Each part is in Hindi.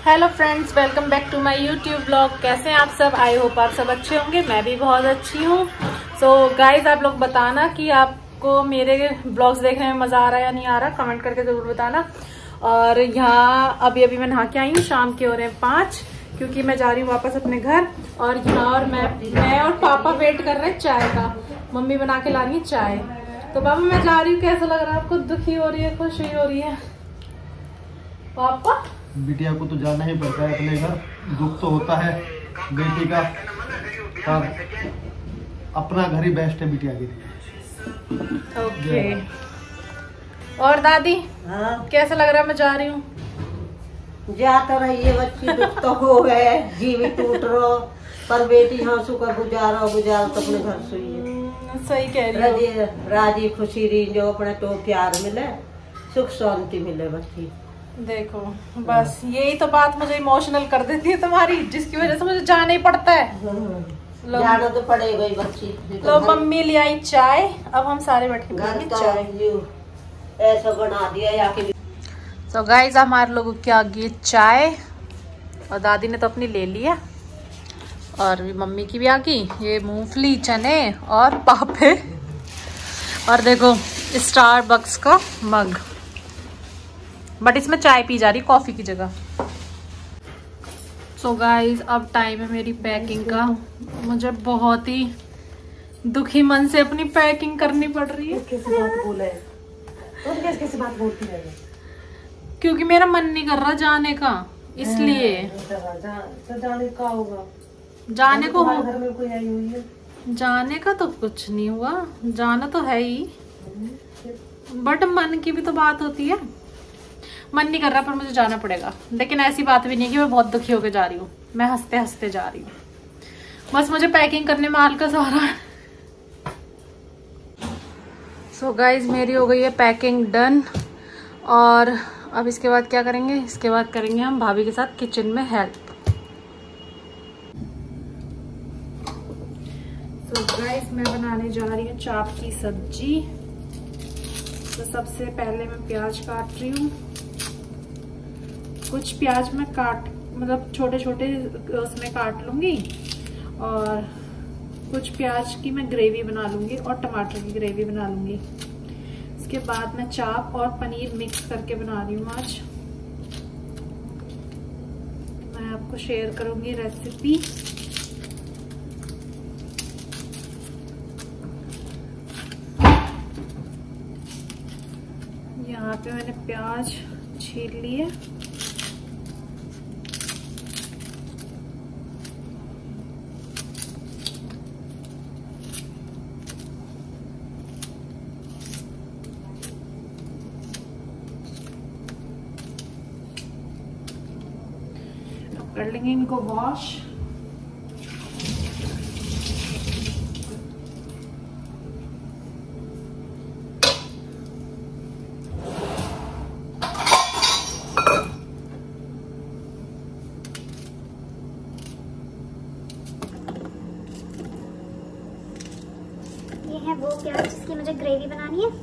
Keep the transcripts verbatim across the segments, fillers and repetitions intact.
Hello friends, welcome back to my YouTube blog. कैसे हैं आप सब? आई होप आप सब अच्छे होंगे। मैं भी बहुत अच्छी हूँ। सो गाइज, आप लोग बताना कि आपको मेरे ब्लॉग्स देखने में मजा आ रहा है या नहीं आ रहा, कमेंट करके जरूर बताना। और यहाँ अभी अभी मैं नहा के आई हूँ, शाम के हो रहे हैं पाँच, क्योंकि मैं जा रही हूँ वापस अपने घर। और यहाँ और मैं मैं और पापा वेट कर रहे हैं चाय का। मम्मी बना के ला रही है चाय। तो पापा मैं जा रही हूँ, कैसा लग रहा है आपको? दुखी हो रही है, खुशी हो रही है? पापा बिटिया को तो जाना ही पड़ता है अपने घर, दुख तो होता है बेटी का, पर अपना घर ही बेस्ट है बिटिया के लिए। ओके। और दादी, हाँ? कैसा लग रहा है मैं जा रही हूँ? जा तो रही है बच्ची, दुख तो हो गए, जीवी टूट रहो, पर बेटी हाँसू का गुजारा गुजार तो अपने घर से ही है। सही कह रही हो। राजी खुशी रही, जो अपने तो प्यार मिले, सुख शांति मिले बच्ची। देखो बस यही तो बात मुझे इमोशनल कर देती है तुम्हारी, जिसकी वजह से मुझे जाना ही पड़ता है। जाना तो पड़ेगा ही बच्ची। लो मम्मी ले आई चाय, अब हम सारे बैठ के घर चाय ऐसा बना दिया या कि सो गाइस, हमारे लोगों की आ गई चाय, और दादी ने तो अपनी ले लिया, और मम्मी की भी आ गई। ये मूंगफली, चने और पापे, और देखो स्टारबक्स का मग, बट इसमें चाय पी जा रही कॉफी की जगह। सो so गाइज, अब टाइम है मेरी पैकिंग का। मुझे बहुत ही दुखी मन से अपनी पैकिंग करनी पड़ रही है। कैसी बात बोले तो कैसे कैसी बात बोलती रहे? क्योंकि मेरा मन नहीं कर रहा जाने का, इसलिए। तो जाने का होगा, जाने को हो, घर में कोई आई हुई है? जाने का तो कुछ नहीं हुआ, जाना तो है ही, बट मन की भी तो बात होती है। मन नहीं कर रहा पर मुझे जाना पड़ेगा। लेकिन ऐसी बात भी नहीं कि मैं बहुत दुखी होकर जा रही हूँ, मैं हंसते हंसते जा रही हूँ। बस मुझे पैकिंग करने में हल्का आ रहा है। सो गाइज, मेरी हो गई है पैकिंग डन, और अब इसके बाद क्या करेंगे? इसके बाद करेंगे हम भाभी के साथ किचन में हेल्प। सो गाइज, मैं बनाने जा रही हूँ चाप की सब्जी। तो सबसे पहले मैं प्याज काट रही हूँ। कुछ प्याज मैं काट मतलब छोटे छोटे उसमें काट लूंगी, और कुछ प्याज की मैं ग्रेवी बना लूंगी, और टमाटर की ग्रेवी बना लूंगी। इसके बाद मैं चाप और पनीर मिक्स करके बना रही हूँ आज। मैं आपको शेयर करूंगी रेसिपी। यहाँ पे मैंने प्याज छील लिए। कर लेंगे इनको वॉश। ये है वो प्याज जिसकी मुझे ग्रेवी बनानी है।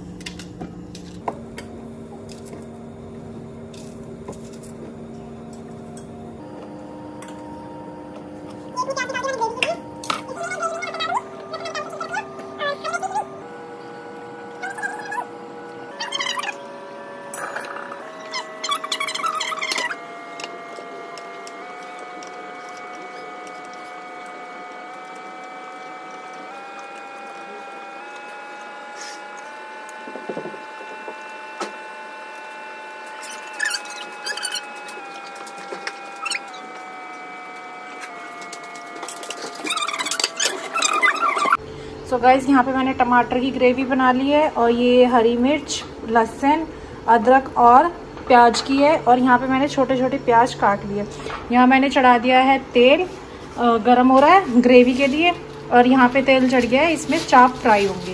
सो गाइज, यहाँ पे मैंने टमाटर की ग्रेवी बना ली है, और ये हरी मिर्च, लहसुन, अदरक और प्याज की है, और यहाँ पे मैंने छोटे छोटे प्याज काट लिए। यहाँ मैंने चढ़ा दिया है तेल, गरम हो रहा है ग्रेवी के लिए, और यहाँ पे तेल चढ़ गया है, इसमें चाप फ्राई होंगी।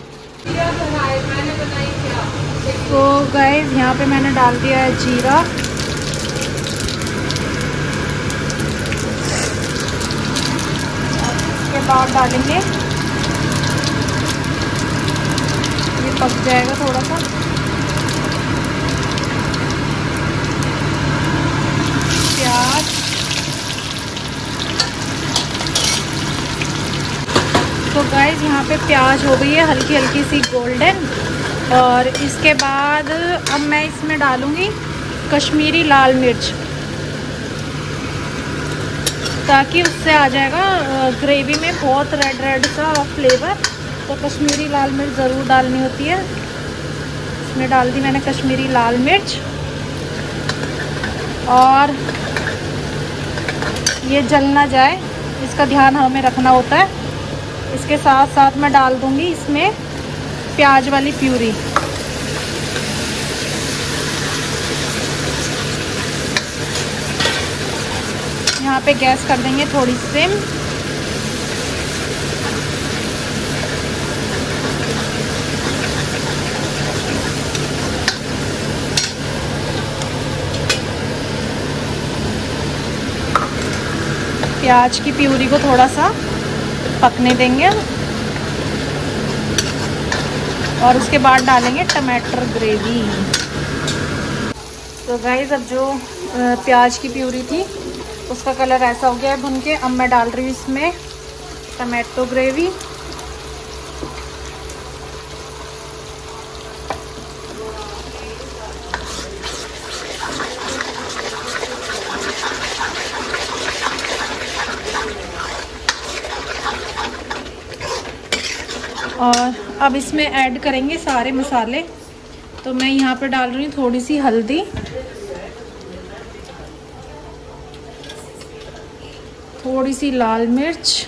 तो गाइज, यहाँ पे मैंने डाल दिया है जीरा, इसके बाद डालेंगे, पक जाएगा थोड़ा सा, गाइस यहाँ पे प्याज हो गई है हल्की हल्की सी गोल्डन। और इसके बाद अब मैं इसमें डालूँगी कश्मीरी लाल मिर्च, ताकि उससे आ जाएगा ग्रेवी में बहुत रेड रेड सा फ्लेवर। तो कश्मीरी लाल मिर्च ज़रूर डालनी होती है। इसमें डाल दी मैंने कश्मीरी लाल मिर्च। और ये जल ना जाए, इसका ध्यान हमें रखना होता है। इसके साथ साथ मैं डाल दूँगी इसमें प्याज वाली प्यूरी। यहाँ पे गैस कर देंगे थोड़ी सिम। प्याज की प्यूरी को थोड़ा सा पकने देंगे और उसके बाद डालेंगे टमाटर ग्रेवी। तो गाइस अब जो प्याज की प्यूरी थी उसका कलर ऐसा हो गया है भुन के। अब मैं डाल रही हूँ इसमें टमाटो ग्रेवी। और अब इसमें ऐड करेंगे सारे मसाले। तो मैं यहाँ पे डाल रही हूँ थोड़ी सी हल्दी, थोड़ी सी लाल मिर्च,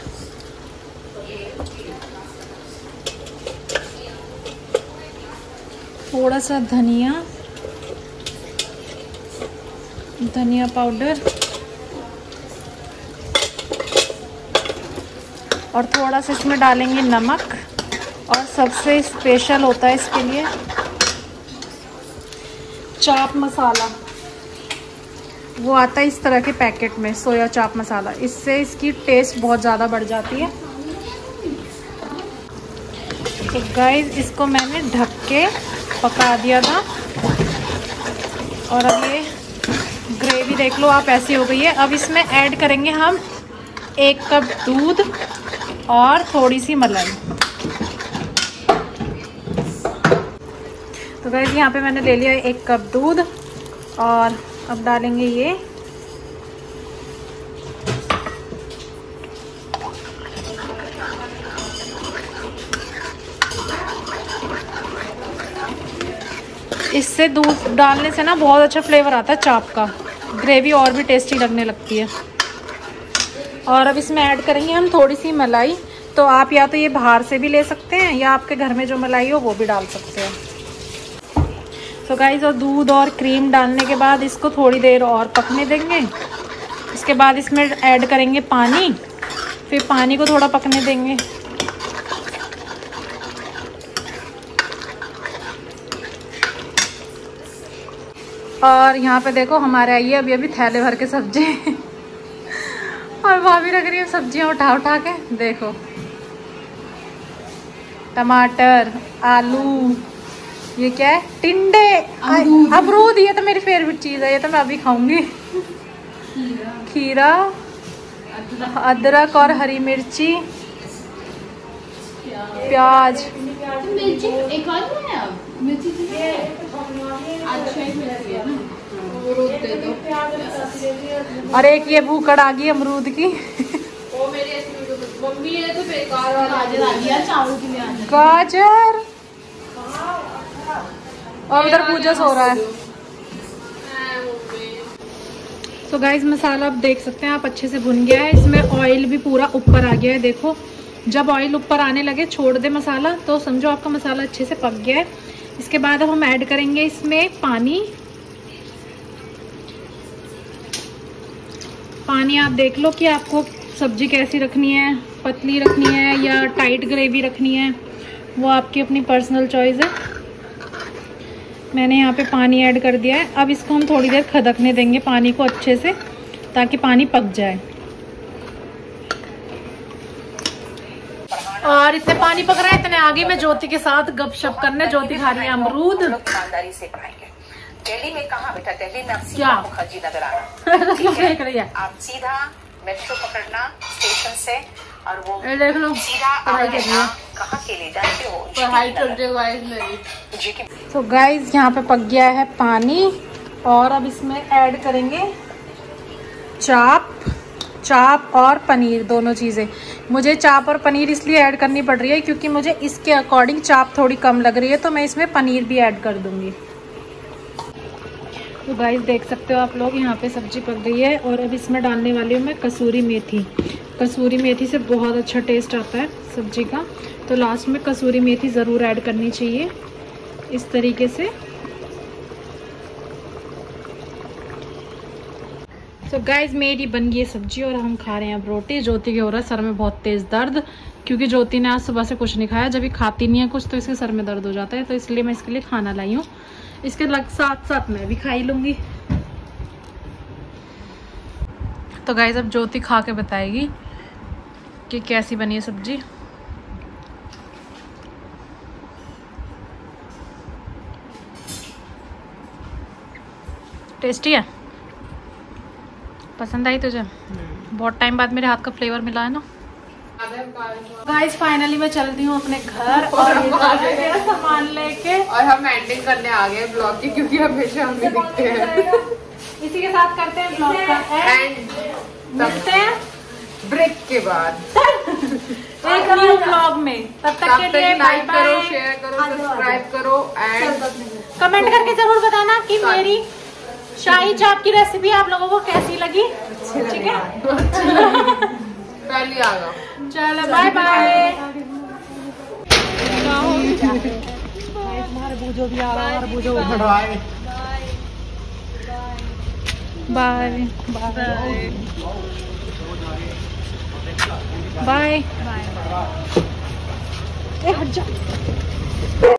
थोड़ा सा धनिया धनिया पाउडर और थोड़ा सा इसमें डालेंगे नमक। और सबसे स्पेशल होता है इसके लिए चाप मसाला। वो आता है इस तरह के पैकेट में, सोया चाप मसाला। इससे इसकी टेस्ट बहुत ज़्यादा बढ़ जाती है। तो गाइस इसको मैंने ढक के पका दिया था और अब ये ग्रेवी देख लो आप ऐसी हो गई है। अब इसमें ऐड करेंगे हम एक कप दूध और थोड़ी सी मलाई। तो गाइस यहाँ पे मैंने ले लिया एक कप दूध और अब डालेंगे ये इससे दूध डालने से ना बहुत अच्छा फ्लेवर आता है चाप का, ग्रेवी और भी टेस्टी लगने लगती है। और अब इसमें ऐड करेंगे हम थोड़ी सी मलाई। तो आप या तो ये बाहर से भी ले सकते हैं या आपके घर में जो मलाई हो वो भी डाल सकते हैं। तो गाइस और दूध और क्रीम डालने के बाद इसको थोड़ी देर और पकने देंगे। इसके बाद इसमें ऐड करेंगे पानी, फिर पानी को थोड़ा पकने देंगे। और यहाँ पे देखो हमारे आई है अभी अभी थैले भर के सब्जी और भाभी रख रही है सब्जियाँ उठा उठा के। देखो टमाटर, आलू, ये क्या है, टिंडे, अमरूद। ये तो मेरी फेवरेट चीज़ है, ये तो मैं अभी खाऊंगी। खीरा, अदरक और हरी मिर्ची, प्याज। और एक ये भूकड़ आ गई अमरूद की। गाजर और उधर पूजा सो रहा है। तो गाइस मसाला आप देख सकते हैं आप अच्छे से भुन गया है। इसमें ऑयल भी पूरा ऊपर आ गया है। देखो जब ऑयल ऊपर आने लगे छोड़ दे मसाला तो समझो आपका मसाला अच्छे से पक गया है। इसके बाद अब हम ऐड करेंगे इसमें पानी। पानी आप देख लो कि आपको सब्जी कैसी रखनी है, पतली रखनी है या टाइट ग्रेवी रखनी है, वो आपकी अपनी पर्सनल चॉइस है। मैंने यहाँ पे पानी ऐड कर दिया है। अब इसको हम थोड़ी देर खदकने देंगे पानी को अच्छे से, ताकि पानी पक जाए। और इतने पानी पक रहा है, इतने आगे मैं ज्योति के साथ गपशप करने। ज्योति खा रही है अमरूद। दिल्ली में कहाँ बेटा, दिल्ली में क्या मुखर्जी नगर आना देख रही है आप, सीधा मेट्रो पकड़ना स्टेशन से और वो ये देख लो पढ़ाई कर रही है। कहाँ के ले जाते हो? पढ़ाई करते हो गाइस मेरी। तो गाइस यहाँ पे पक गया है पानी और अब इसमें ऐड करेंगे चाप चाप और पनीर, दोनों चीज़ें। मुझे चाप और पनीर इसलिए ऐड करनी पड़ रही है क्योंकि मुझे इसके अकॉर्डिंग चाप थोड़ी कम लग रही है, तो मैं इसमें पनीर भी ऐड कर दूंगी। तो गाइस देख सकते हो आप लोग, यहाँ पे सब्जी पक गई है और अब इसमें डालने वाली हूँ मैं कसूरी मेथी। कसूरी मेथी से बहुत अच्छा टेस्ट आता है सब्जी का, तो लास्ट में कसूरी मेथी ज़रूर ऐड करनी चाहिए इस तरीके से। तो गाइज मेरी बन गई है सब्जी और हम खा रहे हैं अब रोटी। ज्योति के हो रहा है सर में बहुत तेज़ दर्द, क्योंकि ज्योति ने आज सुबह से कुछ नहीं खाया। जब भी खाती नहीं है कुछ तो इसके सर में दर्द हो जाता है, तो इसलिए मैं इसके लिए खाना लाई हूँ। इसके लग साथ साथ मैं भी खाई लूँगी। तो गाइज अब ज्योति खा के बताएगी कि कैसी बनी है सब्जी। टेस्टी है? पसंद आई तुझे? बहुत टाइम बाद मेरे हाथ का फ्लेवर मिला है ना। गाइस फाइनली मैं चल रही हूँ अपने घर और मेरा सामान लेके, और हम एंडिंग करने आ गए ब्लॉग की, क्योंकि हमेशा हम भी दिखते हैं। इसी के साथ करते हैं ब्लॉग का एंड, मिलते हैं ब्रेक के बाद एक न्यू ब्लॉग में। तब तक के लिए बाय लाइक करो, बाय, शेयर करो, सब्सक्राइब करो एंड कमेंट करके जरूर बताना कि मेरी शाही चाप की रेसिपी आप लोगों को कैसी लगी। ठीक है, पहले आ गया। चलो bye bye. Bye bye bye.